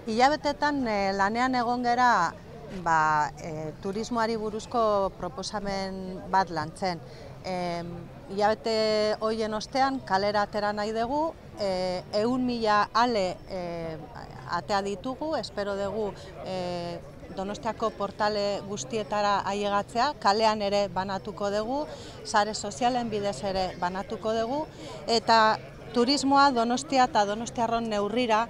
Hilabetetan lanean egon gera turismoari buruzko proposamen bat lantzen. Hilabete horien ostean kalera atera nahi dugu, 100.000 ale atea ditugu, espero dugu Donostiako portale guztietara ailegatzea, kalean ere banatuko dugu, sare sozialen bidez ere banatuko dugu, eta turismoa Donostia eta Donostiarron neurrira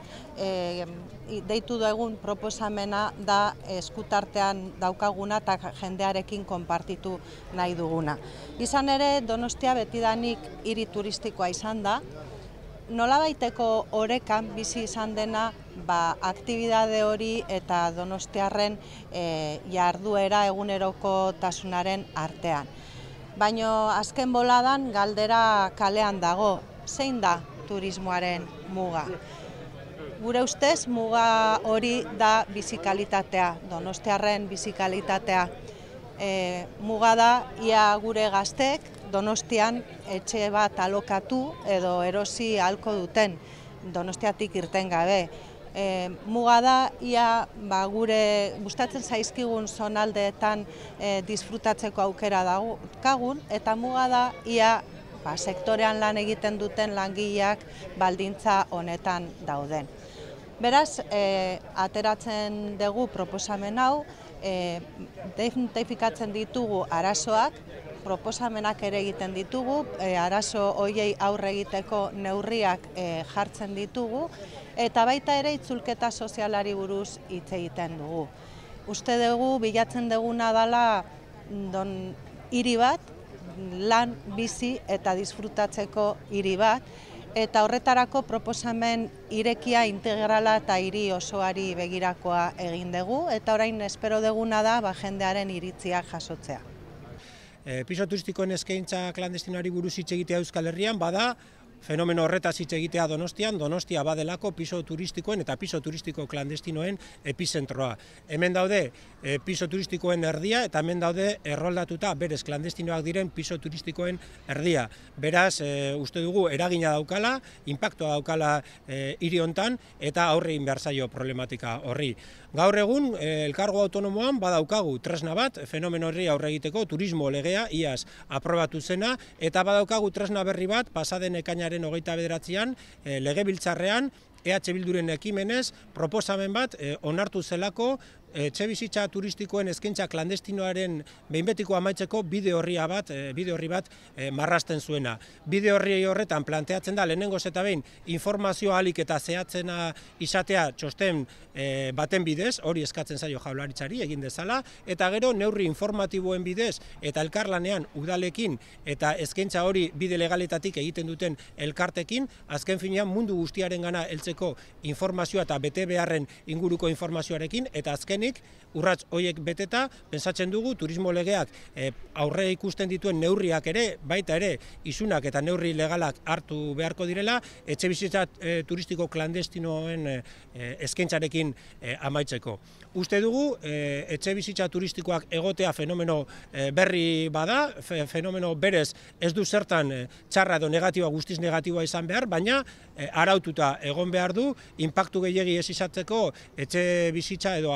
deitu dugun proposamena da eskutartean daukaguna eta jendearekin konpartitu nahi duguna. Izan ere, Donostia betidanik hiri turistikoa izan da, nolabaiteko orekan bizi izan dena aktibidade hori eta Donostiarren jarduera egunerokotasunaren artean. Baina azken boladan galdera kalean dago, zein da turismoaren muga? Gure ustez, muga hori da bizikalitatea, Donostiarren bizikalitatea. Muga da, ia gure gaztek Donostian etxe bat alokatu edo erosi ahalko duten, Donostiatik irten gabe. Muga da, ia gure gustatzen zaizkigun zonaldeetan disfrutatzeko aukera daukagun, eta muga da, ia sektorean lan egiten duten langileak baldintza honetan dauden. Beraz, ateratzen dugu proposamen hau, identifikatzen ditugu arazoak, proposamenak ere egiten ditugu, arazo horiei aurre egiteko neurriak jartzen ditugu, eta baita ere itzulketa sozialari buruz hitz egiten dugu. Uste dugu, bilatzen duguna dela hiri bat, lan, bizi eta disfrutatzeko hiri bat, eta horretarako proposamen irekia, integrala eta hiri osoari begirakoa egin dugu, eta orain espero duguna da jendearen iritziak jasotzea. Piso turistikoen eskaintza klandestinoari buruz hitz egitea Euskal Herrian, bada fenomeno horretaz hitz egitea Donostian, Donostia badelako piso turistikoen eta piso turistiko klandestinoen epizentroa. Hemen daude piso turistikoen erdia eta hemen daude erroldatuta berez klandestinoak diren piso turistikoen erdia. Beraz, uste dugu eragina daukala, inpaktua daukala hiri hontan eta aurre egin behar zaio problematika horri. Gaur egun, elkargo autonomoan badaukagu tresna bat, fenomeno horri aurre egiteko, turismo legea, iaz aprobatu zena, eta badaukagu tresna berri bat, pasaden ekainaren 29an, legebiltzarrean, EH Bilduren ekimenez, proposamen bat onartu zelako, etxebizitza turistikoen eskaintza klandestinoaren behin betiko amaitzeko bide horri bat marrazten zuena. Bide horri horretan planteatzen da lehenengoz eta behin informazio ahalik eta zehatzena izatea txosten baten bidez, hori eskatzen zaio Jaurlaritzari egin dezala, eta gero neurri informatiboen bidez eta elkarlanean udalekin eta eskaintza hori bide legaletatik egiten duten elkartekin, azken finean mundu guztiarengana heltzeko informazioa eta bete beharren inguruko informazioarekin, eta azkenik urrats horiek beteta, pentsatzen dugu turismo legeak aurre ikusten dituen neurriak ere, baita ere isunak eta neurri legalak hartu beharko direla, etxebizitza turistiko klandestinoen eskaintzarekin amaitzeko. Uste dugu, etxebizitza turistikoak egotea fenomeno berri bada, fenomeno berez ez du zertan txarra edo negatiboa, guztiz negatiboa izan behar, baina araututa egon behar du, inpaktu gehiegi ez izatzeko etxe bizitza edo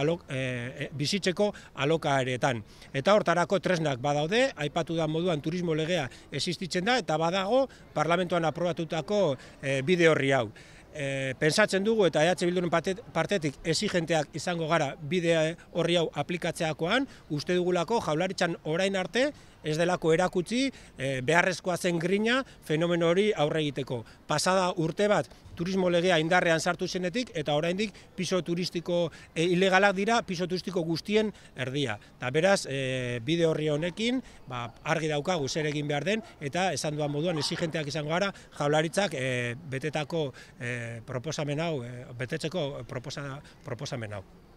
bizitzeko alokaeretan. Eta hortarako tresnak badaude, aipatu da moduan turismo legea existitzen da, eta badago parlamentuan aprobatutako bide horri hau. Pentsatzen dugu eta EH Bilduren partetik exigenteak izango gara bide horri hau aplikatzeakoan, uste dugulako Jaurlaritzan orain arte ez delako erakutsi beharrezkoa zen grina fenomeno hori aurre egiteko. Pasada urte bat turismo legea indarrean sartu zenetik eta oraindik piso turistiko ilegalak dira piso turistiko guztien erdia. Eta beraz, bide horri honekin argi daukagu zer egin behar den eta esan duan moduan exigenteak izango gara Jaurlaritzak betetako proposamen hau, betetzeko proposamen hau.